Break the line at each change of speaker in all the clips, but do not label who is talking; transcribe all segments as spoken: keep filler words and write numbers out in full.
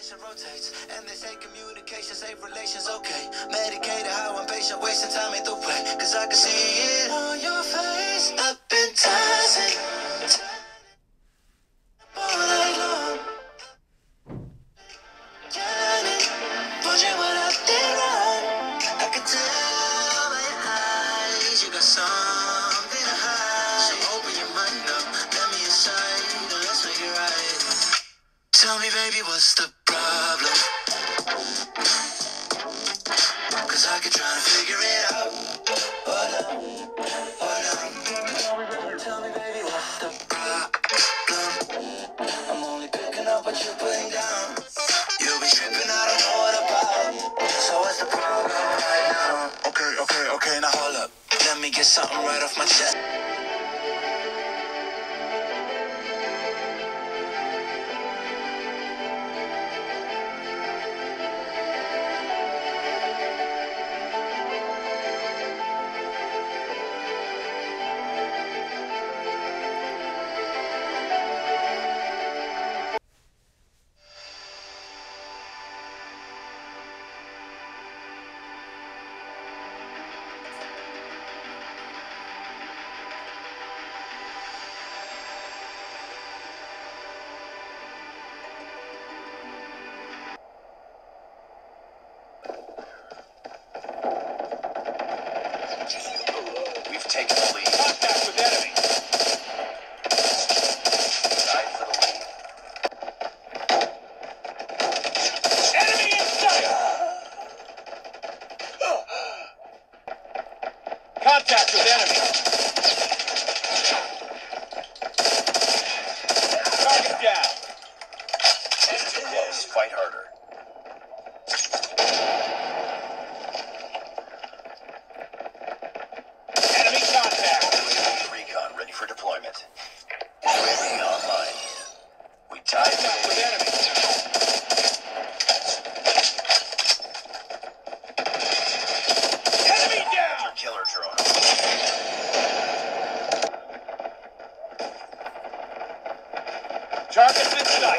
Information rotates, and they say communication save relations, okay. Medicated, how I'm patient, wasting time ain't the way. Cause I can see it on your face. I've been tossing all night long. Johnny, wondering what I did wrong. I can tell by your eyes you got something to hide. So open your mind up, let me inside, and let's make it right. Tell me, baby, what's the problem? Cause I keep trying to figure it out. Oh no, oh no. Tell me, baby, what's the problem? I'm only picking up what you're putting down. You'll be tripping, I don't know what about. So what's the problem right now? Okay, okay, okay, now hold up. Let me get something right off my chest.
We've taken the lead.
Contact with enemy.
Tied for the lead.
Enemy in sight. Contact with enemy. Target down.
It's too close. Fight harder.
Enemy contact.
Recon ready for deployment. U A V online. We tied
Contact
for
with
the lead.
enemy. Enemy down.
Killer drone.
Target's in sight.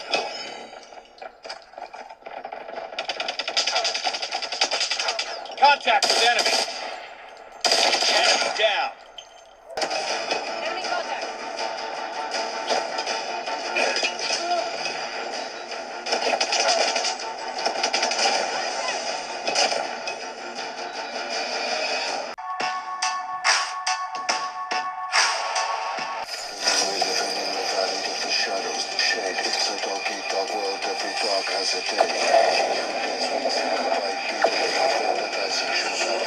Contact with enemy. Enemy down.
Enemy contact.
Shadows, shade, it's a dog eat dog world, every dog has a day. Young days, we think about people, they feel that that's a true